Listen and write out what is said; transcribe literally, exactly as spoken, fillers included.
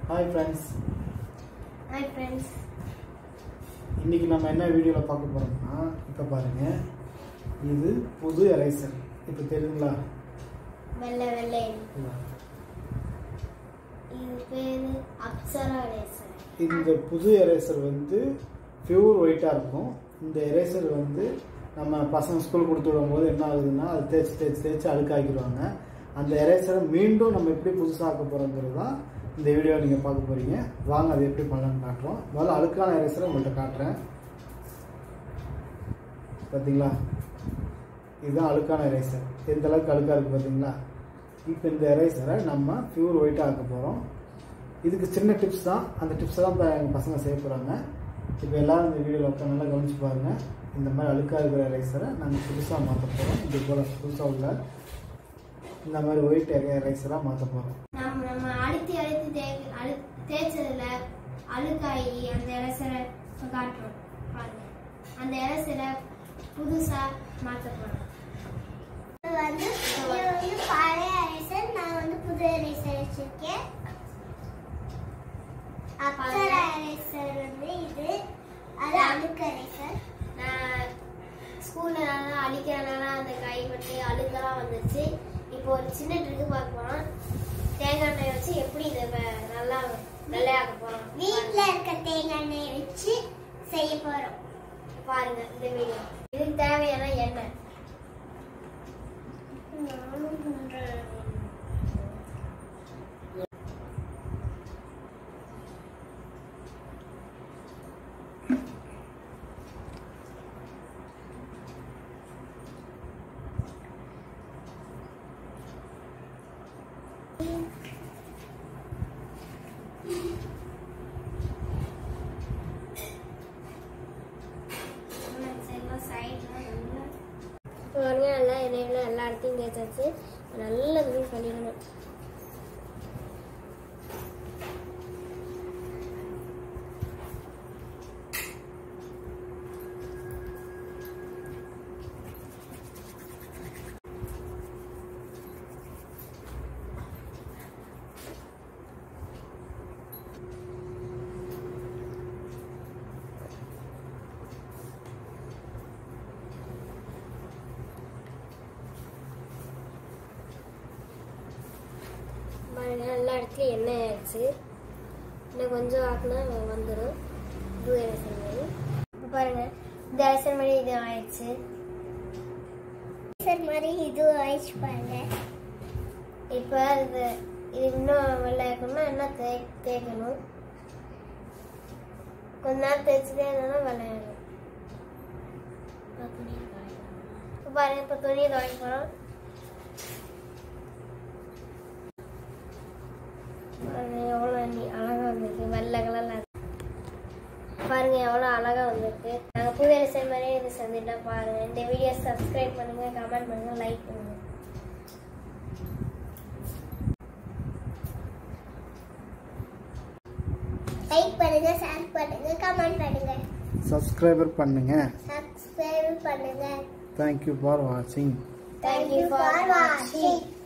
Hi friends. Hi friends. இன்னைக்கு நம்ம என்ன வீடியோல பார்க்க போறோம்னா இப்ப பாருங்க. இது புது எரேசர். இப்போ தெரியுங்களா? வெள்ளை வெள்ளை. இது பேரு அப்சரா எரேசர். இந்த புது எரேசர் வந்து பியூர் ஒயிட்டா இருக்கும். இந்த எரேசர் வந்து நம்ம பசங்க ஸ்கூல் கொடுத்து விடும்போது என்ன ஆகுதுன்னா அது தேய்ச்சி தேய்ச்சி தேய்ச்சி அழுக்காக்கிடுவாங்க. அந்த எரேசரை மீண்டும் நம்ம எப்படி புதுசாக்க போறோங்கிறது தான் இந்த வீடியோ நீங்கள் பார்க்க போறீங்க. வாங்க அதை எப்படி பண்ணலான்னு காட்டுறோம். முதல்ல அழுக்கான எரேசரை உங்கள்கிட்ட காட்டுறேன். பார்த்தீங்களா, இதுதான் அழுக்கான எரேசர். எந்த அளவுக்கு அழுக்காக இருக்குது பார்த்தீங்களா. இப்போ இந்த எரேசரை நம்ம பியூர் ஒயிட்டாக ஆக்க போகிறோம். இதுக்கு சின்ன டிப்ஸ் தான், அந்த டிப்ஸை தான் இப்போ எங்கள் பசங்க செய்ய போகிறாங்க. இப்போ எல்லோரும் இந்த வீடியோவில் உட்காந்து நல்லா கவனிச்சு பாருங்கள். இந்த மாதிரி அழுக்காக இருக்கிற எரேசரை நாங்கள் புதுசாக மாற்ற போகிறோம். இது போல் புதுசாக உள்ள இந்த மாதிரி ஒயிட் எரேசராக மாற்ற போகிறோம். நம்ம நம்ம அழுத்தி அழுத்தி தே அழு தேய்ச்சதுல அழுக்காயி அந்த எரேசரை காட்டுறோம் பாருங்க. அந்த எரேசரை புதுசா மாற்ற போறோம். இது வந்து இது வந்து பழைய எரேசர், நான் வந்து புது எரேசர் வச்சிருக்கேன். அப்சரா எரேசர் வந்து இது அது அழுக்கு எரேசர். நான் ஸ்கூல்ல நல்லா அழிக்கிறனால அந்த கை பட்டு அழுக்கெல்லாம் வந்துருச்சு. இப்போ ஒரு சின்ன ட்ரிக்கு பார்க்க போறோம். தேங்காய் எண்ணெய் வச்சு எப்படி இதை நல்லா வெள்ளையாக்க போறோம். வீட்டில் இருக்க தேங்காய் எண்ணெய் வச்சு செய்ய போறோம். பாருங்க இந்த வீடியோ. இதுக்கு தேவையான எண்ணெய் பாருங்க. நல்லா எண்ணெயில் எல்லா இடத்தையும் தேய்ச்சாச்சு. நல்லா தண்ணி பண்ணிடணும். எல்லா இடத்துலையும் எண்ணெய் ஆயிடுச்சு. இன்னும் கொஞ்சம் ஆக்குனா வந்துடும். இது எரேசர் மாதிரி இப்போ பாருங்க. இந்த எரேசர் மாதிரி இது ஆயிடுச்சு. எரேசர் மாதிரி இது ஆயிடுச்சு பாருங்க. இப்போ இது இது இன்னும் வெள்ளை இருக்கணும்னா என்ன தே தேய்க்கணும். கொஞ்ச நேரம் தேய்ச்சிட்டே இருந்தாலும் வெள்ளையாடும். இப்போ பாருங்க. இப்போ துணியை துவைக்க போகிறோம். எவ்வளோ அழகா வந்திருக்கு. வெள்ளை கலர்ல பாருங்க எவ்வளோ அழகா வந்திருக்கு. நாங்கள் புது எரேசர் மாதிரியே இது செஞ்சுட்டா பாருங்க. இந்த வீடியோ சப்ஸ்கிரைப் பண்ணுங்க, கமெண்ட் பண்ணுங்க, லைக் பண்ணுங்க. லைக் பண்ணுங்க, ஷேர் பண்ணுங்க, கமெண்ட் பண்ணுங்க, சப்ஸ்கிரைபர் பண்ணுங்க. சப்ஸ்கிரைப் பண்ணுங்க. Thank you for watching. Thank you for watching.